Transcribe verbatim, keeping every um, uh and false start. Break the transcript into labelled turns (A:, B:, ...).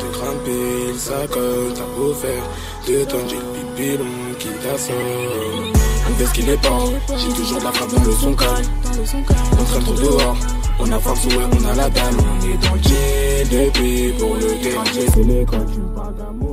A: de grimper, ça colle, t'as beau faire deux tonnes, j'ai le pipi long qui t'assomme. On fait ce qu'il est pas, j'ai toujours de la frappe dans le son calme. On traîne trop dehors, on a force, ouais, on a la dalle. On est dans le chill depuis pour le déranger, c'est l'école, tu me parles d'amour.